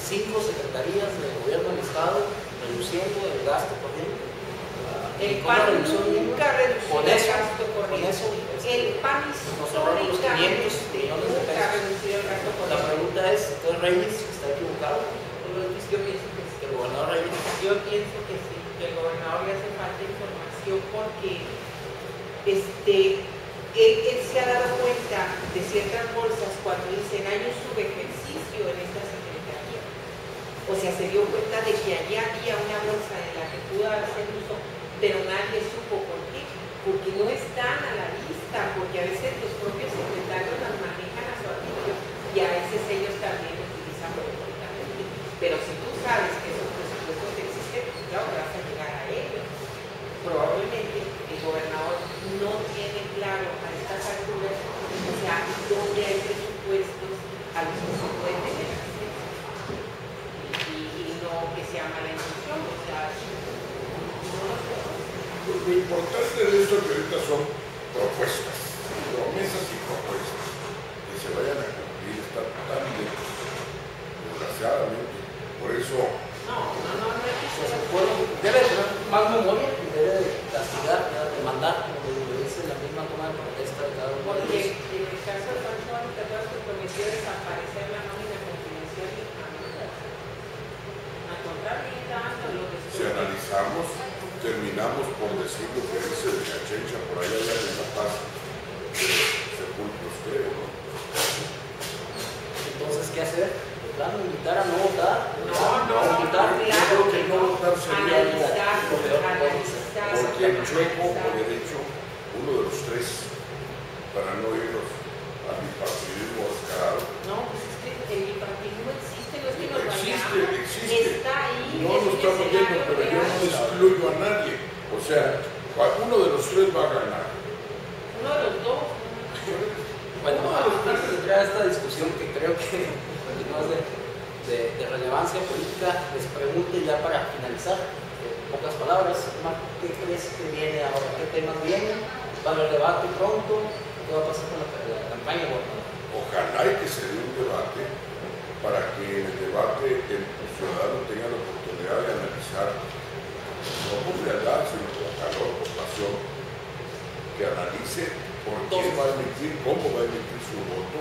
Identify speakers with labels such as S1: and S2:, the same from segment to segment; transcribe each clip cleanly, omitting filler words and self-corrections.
S1: 5 secretarías de gobierno del Estado reduciendo el gasto corriente.
S2: El PAN nunca redució el gasto corriente. El PAN
S1: nos ahorramos los 500 millones de pesos. La pregunta es, ¿entonces Reyes está equivocado?
S2: Yo pienso que sí.
S1: ¿El gobernador Reyes?
S2: Yo pienso que sí, que el gobernador le hace falta información porque él se ha dado cuenta de ciertas bolsas cuando dicen hay un subejercicio en esta secretaría. O sea, se dio cuenta de que allá había una bolsa en la que pudo hacer uso, pero nadie supo por qué. Porque no están a la vista, porque a veces los propios secretarios las manejan a su anillo y a veces ellos también utilizan políticamente. Pero si tú sabes que esos presupuestos existen, pues claro, vas a llegar a ellos. Probablemente el gobernador no tiene claro a estas alturas, o sea, dónde hay presupuestos a los que se puede tener acceso. Y no que sea mala intención, o sea, no lo sé.
S3: Lo importante de esto que ahorita son propuestas, promesas y propuestas que se vayan a cumplir, está tan lejos, desgraciadamente. Por eso
S2: No es que
S1: pues el pueblo debe tener más memoria y debe de castigar, de mandar, como le dice la misma toma de protesta de cada uno de ellos.
S2: porque en el caso de Pancho Anitatas se prometió desaparecer la nómina confidencial y al contrario, lo que
S3: si analizamos, terminamos por decir lo que dice de Cachencha por allá de La Paz, sepulcros, creo, ¿no?
S1: Entonces, ¿qué hacer? ¿De plano invitar a no votar?
S2: No,
S1: invitar.
S3: Yo creo que no votar sería
S2: analizar,
S3: lo peor, porque el chueco o derecho, uno de los tres, para no irnos al bipartidismo descarado.
S2: No, pues es que el bipartidismo existe, no es que nos
S3: Existe.
S2: está ahí.
S3: No lo estamos viendo, pero yo no excluyo a nadie. O sea, uno de los tres va a ganar.
S2: Uno de los dos.
S1: Bueno, antes de entrar a esta discusión que creo que no es de relevancia política, les pregunto ya para finalizar, en pocas palabras, Marco, ¿qué crees que viene ahora? ¿Qué temas vienen? ¿Va a haber debate pronto? ¿Qué va a pasar con la campaña?
S3: Ojalá y que se dé un debate para que en el debate el ciudadano tenga la oportunidad de analizar, no con lealtad, sino con calor, con pasión, que analice por quién va a emitir, cómo va a emitir su voto.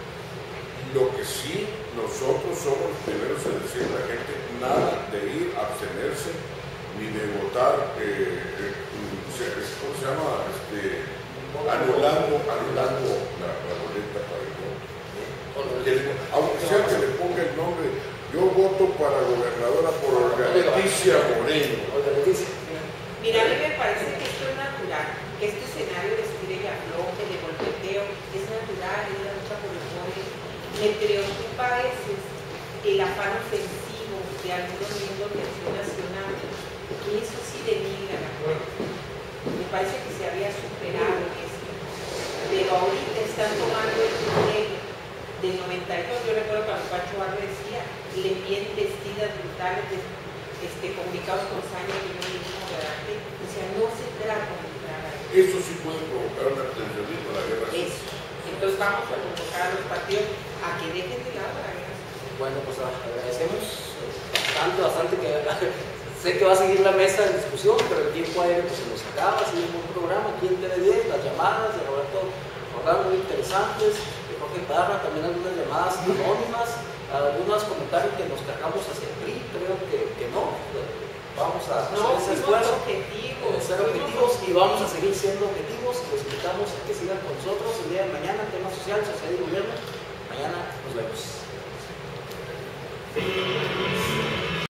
S3: Lo que sí, nosotros somos los primeros en decirle a la gente, nada de ir a abstenerse, ni de votar, ¿cómo se llama? Anulando la boleta para el voto. Aunque sea que le ponga el nombre, yo voto para gobernadora por Olga Leticia Moreno.
S2: Mira, a mí me parece que esto es natural, que este escenario de estira y afloje, de golpeteo, es natural, es la lucha por el poder. Me preocupa a veces el afán ofensivo de algunos miembros de Acción Nacional, que eso sí denigra la política. Me parece que se había superado esto, pero ahorita están tomando el modelo del 92. Yo recuerdo cuando Pancho Barrio decía, le envíen vestidas brutales de comunicados con saña que yo mismo redacté. O sea, no se trata de entrar ahí.
S3: Eso sí puede provocar un abstencionismo a la guerra.
S2: Eso. Entonces vamos a convocar a los partidos a que dejen de lado la guerra.
S1: Bueno, pues agradecemos bastante que sé que va a seguir la mesa de discusión, pero el tiempo aéreo pues, se nos acaba, sigue un programa aquí en TV10, las llamadas de Roberto Jordán muy interesantes, de Jorge Parra, también algunas llamadas anónimas, algunos comentarios que nos cargamos hacia el PRI, creo que no. Vamos a hacer ese esfuerzo, ser objetivos y vamos a seguir siendo objetivos. Los invitamos a que sigan con nosotros el día de mañana, tema social, sociedad y gobierno.